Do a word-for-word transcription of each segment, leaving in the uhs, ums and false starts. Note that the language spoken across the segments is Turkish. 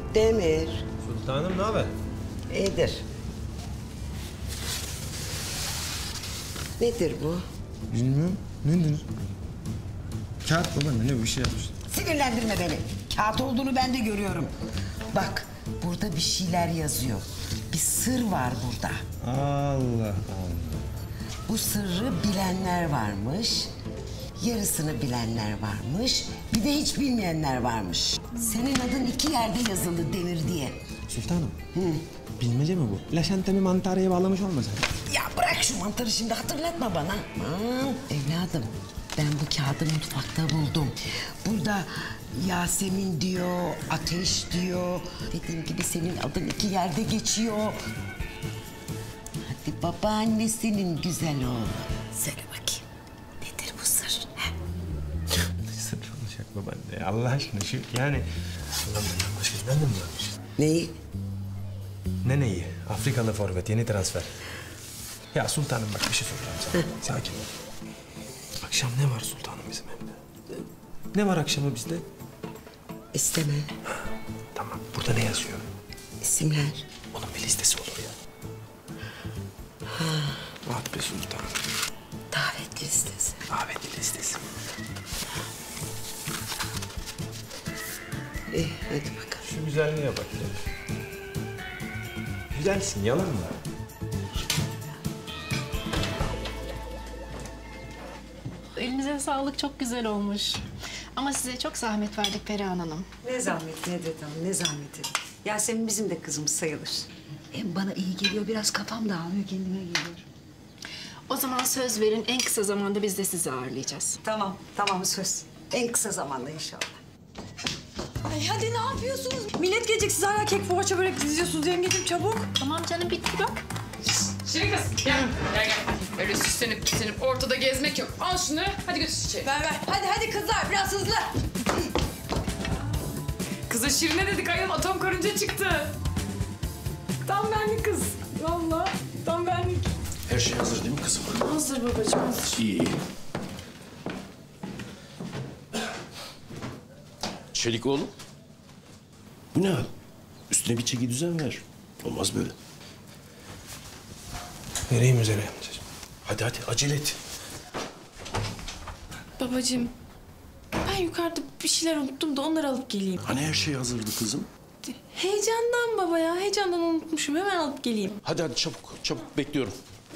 Demir. Sultanım ne haber? İyidir. Nedir bu? Bilmiyorum. Nedir? Kağıt babaanne ne bir şey yapmış. Sinirlendirme beni. Kağıt olduğunu ben de görüyorum. Bak burada bir şeyler yazıyor. Bir sır var burada. Allah Allah. Bu sırrı bilenler varmış. Yarısını bilenler varmış. Bir de hiç bilmeyenler varmış. Senin adın iki yerde yazılı Demir diye. Sultanım. Hı. Bilmece mi bu? Laşentemi mantaraya bağlamış olmasın? Ya bırak şu mantarı şimdi hatırlatma bana. Aman, evladım ben bu kağıdı mutfakta buldum. Burada Yasemin diyor, Ateş diyor. Dediğim gibi senin adın iki yerde geçiyor. Hadi babaannesinin güzel oğlu. Söyle bakayım. Nedir bu sır? Ne sır olacak babaanne? Allah aşkına şu yani... Ulan benden başka ben de mi varmış? Neyi? Ne neyi? Afrikalı forvet, yeni transfer. Ya sultanım bak bir şey soracağım sana. Sakin ol. Akşam ne var sultanım bizim evde? Ne var akşamı bizde? İsteme. Tamam, burada ne yazıyor? İsimler. Onun bir listesi olur ya. Ha. Ah be sultanım. Davetli listesi. Davetli listesi. İyi, hadi bakalım. Şu güzelliğe bak ya. Güzelsin, yalan mı? Elinize sağlık, çok güzel olmuş. Ama size çok zahmet verdik Perihan Hanım. Ne zahmeti Nedret Hanım, ne zahmeti. Yasemin bizim de kızımız sayılır. Hem bana iyi geliyor, biraz kafam dağılıyor, kendime geliyor. O zaman söz verin, en kısa zamanda biz de sizi ağırlayacağız. Tamam, tamam söz. En kısa zamanda inşallah. Ay hadi ne yapıyorsunuz? Millet gelecek, siz hala kek poğaça börek diziyorsunuz yengeciğim, çabuk. Tamam canım, bitti bak. Şirin kız, gel. Gel gel. Öyle süslenip püslenip ortada gezmek yok. Al şunu, hadi götür çiçeği. Ver ver. Hadi hadi kızlar, biraz hızlı. Kıza Şirin'e dedik ayol, atom karınca çıktı. Tam benlik kız. Vallahi tam benlik. Her şey hazır değil mi kızım? Hazır babacığım, hazır. İyi iyi. Çelik oğlum. Bu ne hal? Üstüne bir çeki düzen ver. Olmaz böyle. Vereyim üzere amcacığım. Hadi hadi acele et. Babacığım, ben yukarıda bir şeyler unuttum da onları alıp geleyim. Hani her şey hazırdı kızım? Heyecandan baba ya, heyecandan unutmuşum. Hemen alıp geleyim. Hadi hadi çabuk çabuk bekliyorum.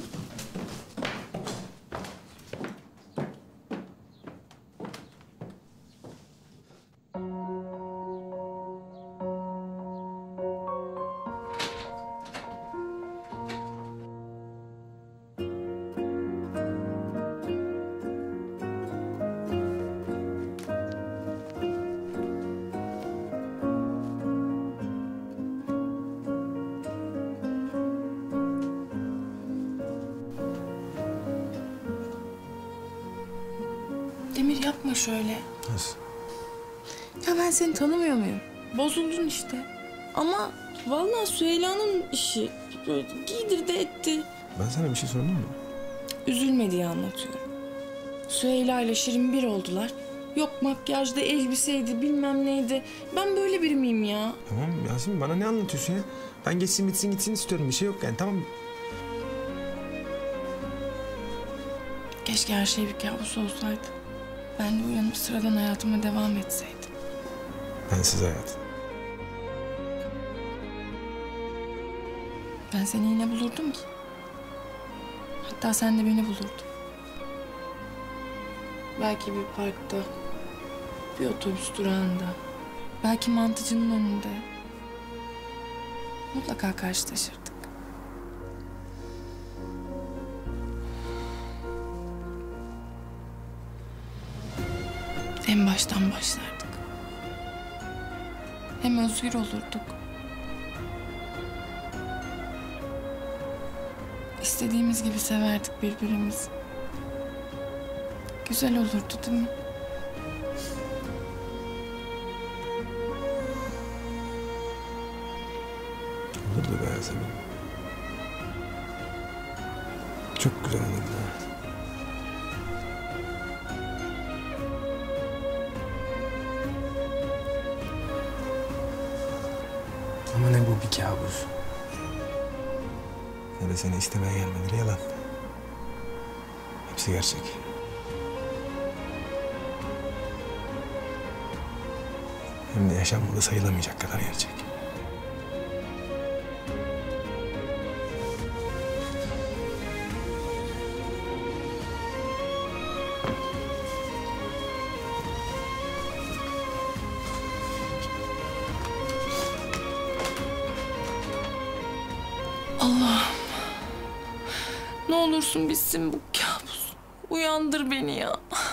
Demir yapma şöyle. Nasıl? Ya ben seni tanımıyor muyum? Bozuldun işte. Ama vallahi Süheyla'nın işi. Böyle giydirdi etti. Ben sana bir şey sordum mu? Üzülme diye anlatıyorum. Süheyla ile Şirin bir oldular. Yok makyajda, elbiseydi, bilmem neydi. Ben böyle biri miyim ya? Tamam Yasemin, bana ne anlatıyorsun ya? Ben geçsin bitsin gitsin istiyorum, bir şey yok yani, tamam. Keşke her şey bir kabus olsaydı. Ben de uyanıp sıradan hayatıma devam etseydim. Bensiz hayat. Ben seni yine bulurdum ki. Hatta sen de beni bulurdun. Belki bir parkta, bir otobüs durağında, belki mantıcının önünde. Mutlaka karşılaşırdık. En baştan başlardık. Hem özgür olurduk. İstediğimiz gibi severdik birbirimizi. Güzel olurdu değil mi? Olurdu be Yasemin. Çok güzel olurdu. Ama ne bu bir kabus. Ne de seni istemeye gelmeleri yalan. Hepsi gerçek. Hem de yaşanmalı sayılamayacak kadar gerçek. Allah'ım. Ne olursun bitsin bu kabus. Uyandır beni ya.